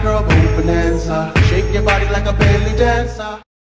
girl, go bonanza. Shake your body like a belly dancer.